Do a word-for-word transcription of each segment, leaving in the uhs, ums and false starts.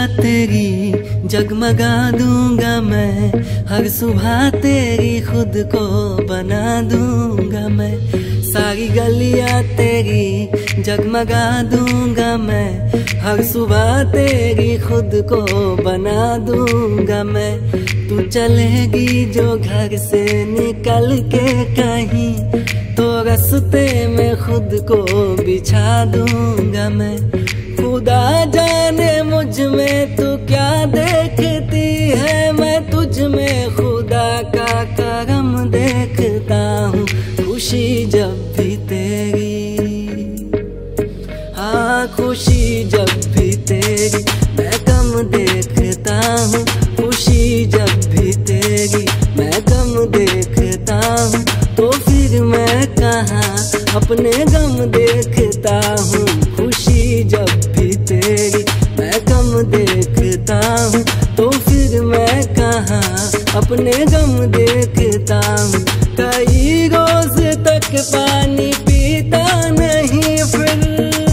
तेरी जगमगा दूंगा मैं, हर सुबह तेरी खुद को बना दूंगा मैं। सारी गलियां तेरी जगमगा दूंगा मैं, हर सुबह तेरी खुद को बना दूंगा मैं। तू चलेगी जो घर से निकल के कहीं, तो रास्ते में खुद को बिछा दूंगा मैं। खुदा जाने मुझ में तू क्या देखती है, मैं तुझ में खुदा का करम देखता हूँ। खुशी जब भी तेरी, हाँ खुशी जब भी तेरी मैं कम देखता हूँ। खुशी जब भी तेरी मैं कम देखता हूँ, तो फिर मैं कहाँ अपने गम देखता हूँ। खुशी जब भी तेरी मैं कम देखता हूँ, तो फिर मैं कहाँ अपने गम देखता हूँ। कई रोज तक पानी पीता नहीं फिर,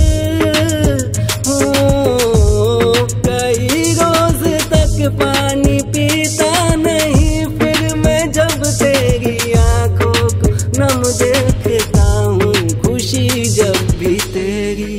हो कई रोज तक पानी पीता नहीं फिर, मैं जब तेरी आंखों को नम देखता हूँ। खुशी जब भी तेरी।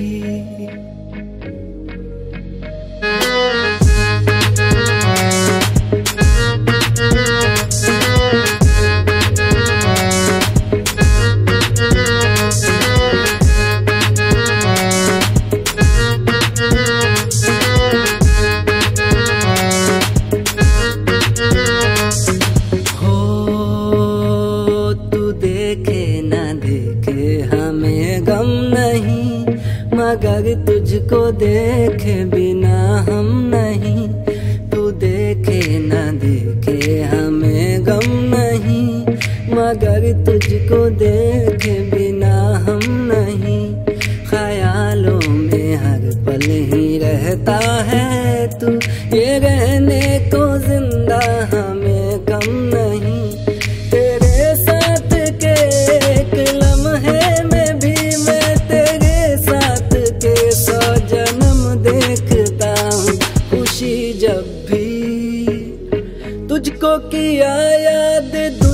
गम नहीं मगर तुझको देखे बिना हम नहीं, तू देखे ना देखे हमें गम नहीं, मगर तुझको देखे बिना हम नहीं। ख्यालों में हर पल ही रहता है तू, ये रहने को जिंदा हमें कम नहीं। तेरे साथ के एक लम्हे में भी मैं तेरे साथ के सौ जन्म देखता हूँ। खुशी जब भी तुझको किया याद